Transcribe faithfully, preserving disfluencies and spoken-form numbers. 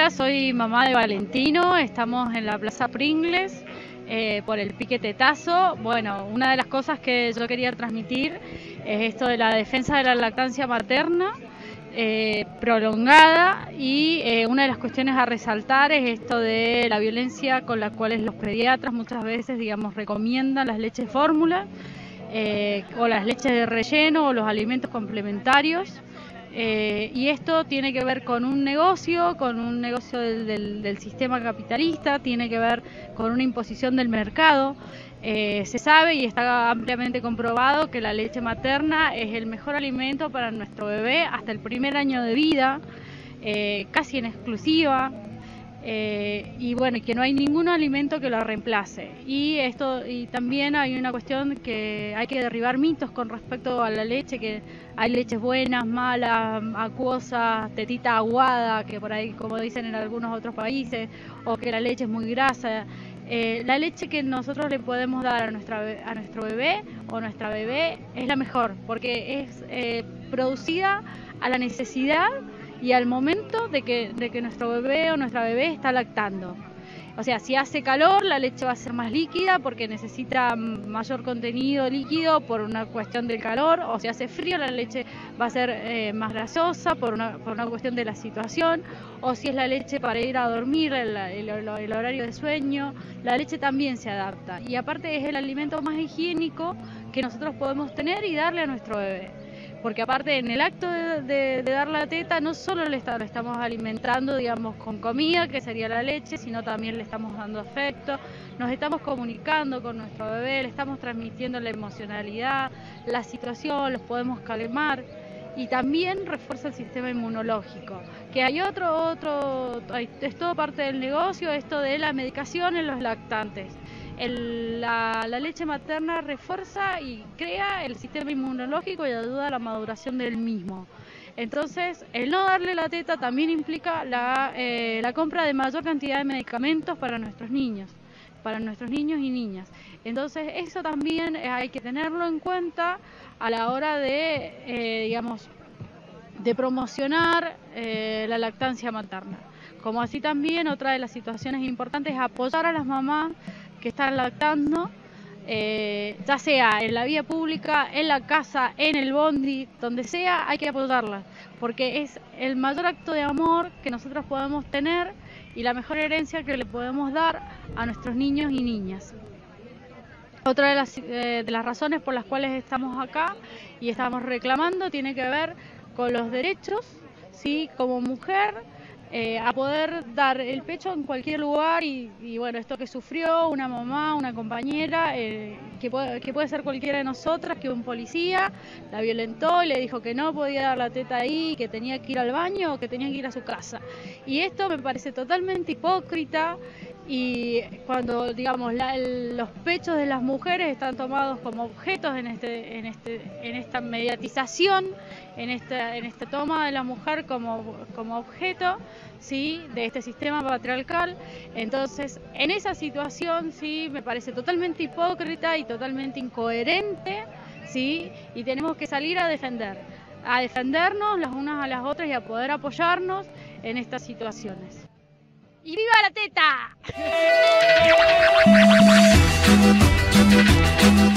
Hola, soy mamá de Valentino, estamos en la Plaza Pringles eh, por el piquetetazo. Bueno, una de las cosas que yo quería transmitir es esto de la defensa de la lactancia materna eh, prolongada y eh, una de las cuestiones a resaltar es esto de la violencia con la cual los pediatras muchas veces, digamos, recomiendan las leches fórmula eh, o las leches de relleno o los alimentos complementarios. Eh, y esto tiene que ver con un negocio, con un negocio del, del, del sistema capitalista, tiene que ver con una imposición del mercado. Eh, se sabe y está ampliamente comprobado que la leche materna es el mejor alimento para nuestro bebé hasta el primer año de vida, eh, casi en exclusiva. Eh, y bueno, que no hay ningún alimento que lo reemplace. Y esto, y también hay una cuestión que hay que derribar mitos con respecto a la leche, que hay leches buenas, malas, acuosas, tetita aguada, que por ahí, como dicen en algunos otros países, o que la leche es muy grasa. Eh, la leche que nosotros le podemos dar a, nuestra, a nuestro bebé o nuestra bebé es la mejor, porque es eh, producida a la necesidad y al momento de que, de que nuestro bebé o nuestra bebé está lactando. O sea, si hace calor, la leche va a ser más líquida porque necesita mayor contenido líquido por una cuestión del calor, o si hace frío, la leche va a ser eh, más grasosa por una, por una cuestión de la situación, o si es la leche para ir a dormir, el, el, el horario de sueño, la leche también se adapta. Y aparte es el alimento más higiénico que nosotros podemos tener y darle a nuestro bebé. Porque aparte en el acto de, de, de dar la teta no solo le, está, le estamos alimentando, digamos, con comida, que sería la leche, sino también le estamos dando afecto, nos estamos comunicando con nuestro bebé, le estamos transmitiendo la emocionalidad, la situación, los podemos calmar y también refuerza el sistema inmunológico. Que hay otro, otro, es todo parte del negocio, esto de la medicación en los lactantes. El, la, la leche materna refuerza y crea el sistema inmunológico y ayuda a la maduración del mismo. Entonces, el no darle la teta también implica la, eh, la compra de mayor cantidad de medicamentos para nuestros niños, para nuestros niños y niñas. Entonces, eso también hay que tenerlo en cuenta a la hora de, eh, digamos, de promocionar eh, la lactancia materna. Como así también otra de las situaciones importantes es apoyar a las mamás que están lactando, eh, ya sea en la vía pública, en la casa, en el bondi, donde sea, hay que apoyarlas, porque es el mayor acto de amor que nosotros podemos tener y la mejor herencia que le podemos dar a nuestros niños y niñas. Otra de las, eh, de las razones por las cuales estamos acá y estamos reclamando tiene que ver con los derechos, ¿sí? Como mujer, Eh, a poder dar el pecho en cualquier lugar y, y bueno, esto que sufrió una mamá, una compañera, eh, que, puede, que puede ser cualquiera de nosotras, que un policía la violentó y le dijo que no podía dar la teta ahí, que tenía que ir al baño o que tenía que ir a su casa. Y esto me parece totalmente hipócrita y cuando, digamos, la, el, los pechos de las mujeres están tomados como objetos en, este, en, este, en esta mediatización, en esta, en esta toma de la mujer como, como objeto, ¿sí? De este sistema patriarcal. Entonces, en esa situación, sí, me parece totalmente hipócrita y totalmente incoherente, ¿sí? Y tenemos que salir a defender, a defendernos las unas a las otras y a poder apoyarnos en estas situaciones. ¡Y viva la teta!